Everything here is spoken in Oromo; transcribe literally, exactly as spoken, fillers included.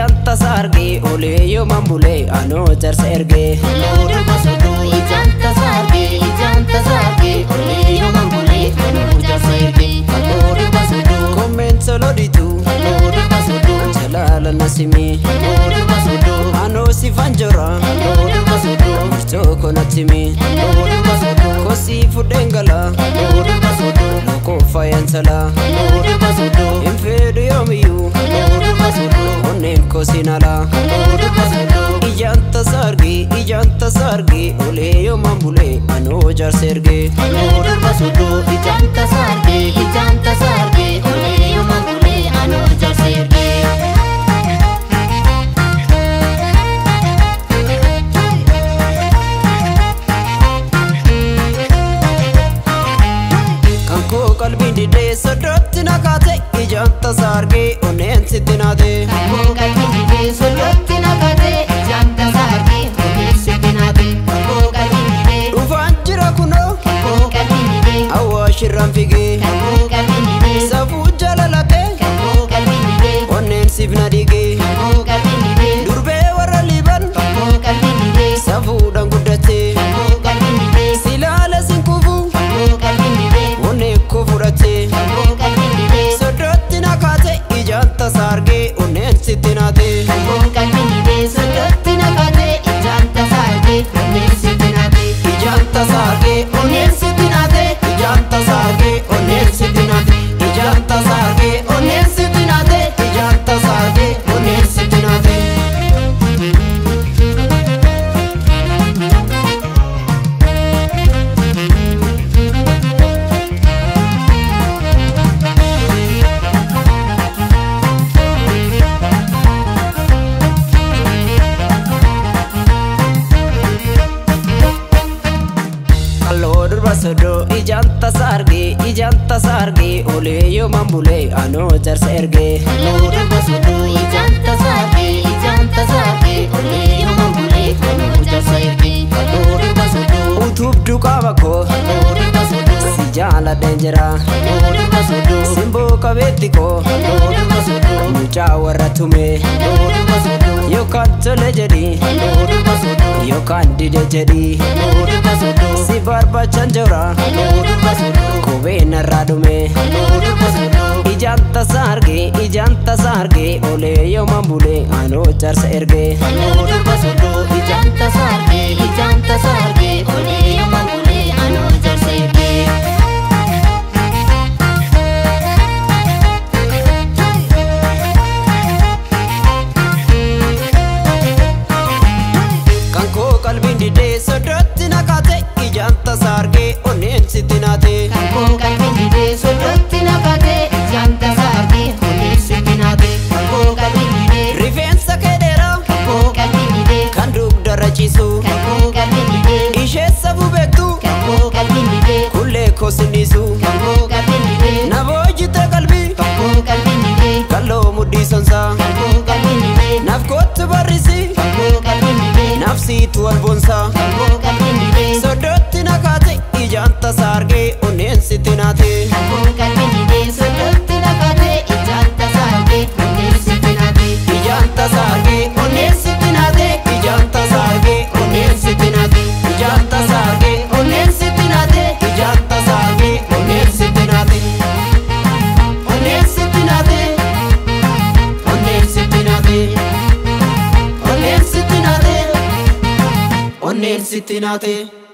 ijanta sarge ole yo mambule ano jarse erge Loro basudu ijanta sarge ijanta sarge ole yo mambule ano jarse erge Loro basudu comment solo ditu Loro basudu jalala nasimi Loro basudu ano si fanjora Loro basudu choko natimi Loro basudu kosi fudengala Loro basudu loko fayansala Loro basudu infedu yomiyu Loro basudu onen kosinala Loro basudu ijanta sarge ijanta sarge ole yo mambule ano jarse erge Loro basudu ijanta sarge ijanta sarge ole yo mambule ano jarse erge qalbii didee soddootti naqate ijanta sarge onen sitti naate Kakoo qalbii didee soddootti naqate ijanta sarge onen sitti naate Kakoo qalbii didee dhufaan jira kunoo Kakoo qalbii didee awwaashirraan figee Kakoo qalbii didee safuu jalalate Kakoo qalbii didee onnen siif na dhigee Kakoo qalbii didee durbee warra liban Kakoo qalbii didee safuudhaan guddatte Kakoo qalbii didee silaala sinkufu Kakoo qalbii didee onnen koo fudhatte Kakoo qalbii didee soddootti naqate ijanta sarge onnen sitti naate Kakoo qalbii didee soddootti naqate ijanta sarge onen sitti naate ijanta sarge onnen sitti naate ijanta sarge onnen sitti naate ijanta sarge onnen sitti naate ijanta sarge onnen sitti naate Sodo ijanta sarge ijanta sarge ole yo mambule ano jarse erge Loro basudu ijanta sarge ijanta sarge ole yo mambule ano jarse erge Loro basudu utub duqama ko Loro basudu si jala denjera Loro basudu simbo kabeti ko Loro basudu mucha warra tume Loro basudu yo kan tole jadi Loro basudu yo kan dide jadi Loro basudu si barba chanjora Loro basudu kobe narra dume Loro basudu ijanta sarge ijanta sarge ole yo mambule ano jarse erge Loro basudu ijanta sarge ijanta sarge ole yo mambule ano jarse erge qalbiin didee soddootti naqate ijanta sarge onnen sitti naate Kakoo qalbii didee soddootti naqate ijanta sarge onen sitti naate Kakoo qalbii didee rifeensa kee dheeraa Kakoo qalbii didee kan dugdarra ciisu Kakoo qalbii didee ishee safuu beektu Kakoo qalbii didee kullee koo sinniisu Kakoo qalbii didee naboo jitte qalbii Kakoo qalbii didee kalloo muddii sonsaa Kakoo qalbii didee naaf kootti barrisi Kakoo qalbii didee nafsiitu alboonsaa Kakoo qalbii didee soddootti naqate ijanta sarge onnen sitti naate Kakoo qalbii didee soddootti naqate ijanta sarge onen sitti naate ijanta sarge onnen sitti naate ijanta sarge onnen sitti naate ijanta sarge onnen sitti naate ijanta sarge onnen sitti naate onnen sitti naate onnen sitti naate onnen sitti naate onnen sitti naate